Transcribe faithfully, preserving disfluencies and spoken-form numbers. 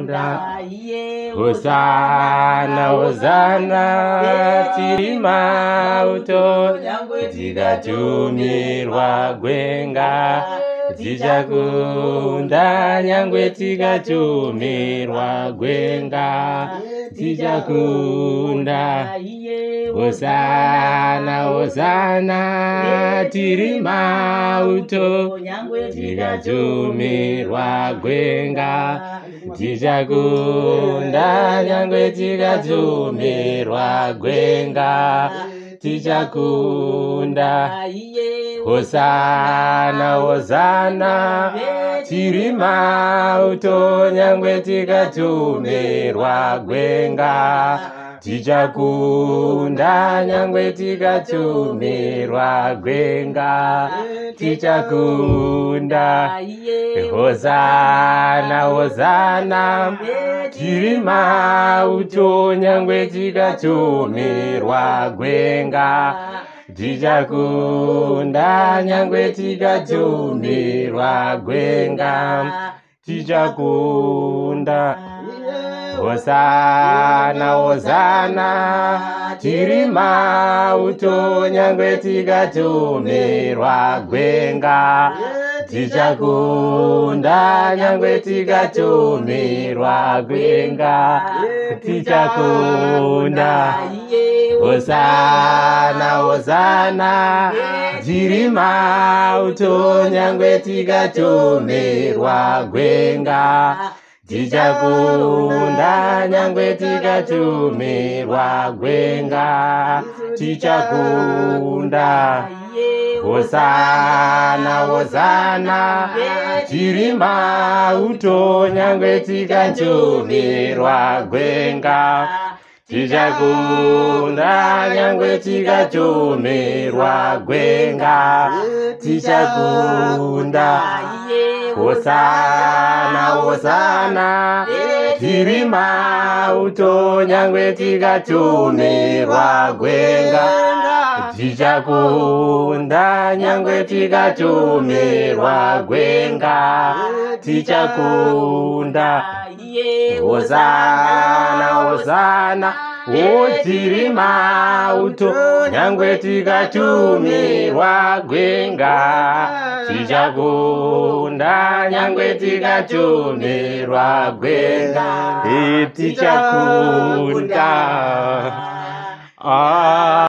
Hosana, Hosana, tiri mauto, tikatumirwa gwenga. Tichakunda nyangwe tikatumirwa gwenga. Tichakunda. Hosana, Hosana, tiri mauto, tikatumirwa gwenga. Tichakunda nyangwe tikatumirwa gwenga. Tichakunda. Hosana, Hosana, tiri mauto, nyangwe tikatumirwa gwenga. Tichakunda nyangwe tikatumirwa gwenga. Tichakunda. Hosana, Hosana, tiri mauto, nyangwe tikatumirwa gwenga. Tichakunda nyangwe tikatumirwa gwenga. Tichakunda. Hosana, Hosana, tiri mauto, nyangwe tikatumirwa gwenga. Tichakunda nyangwe tikatumirwa gwenga. Tichakunda. Hosana, Hosana, tiri mauto, nyangwe tikatumirwa gwenga. Tichakunda nyangwe tikatumirwa gwenga. Tichakunda. Hosana, Hosana, tiri mauto, nyangwe tikatumirwa gwenga. Tichakunda nyangwe tikatumirwa gwenga. Tichakunda. Hosana, Hosana, tiri mauto, nyangwe tikatumirwa gwenga. Tichakunda nyangwe tikatumirwa gwenga. Tichakunda. Hosana, Hosana, tiri mauto, nyangwe tikatumirwa gwenga. Tichakunda nyangwe tikatumirwa gwenga. Tichakunda.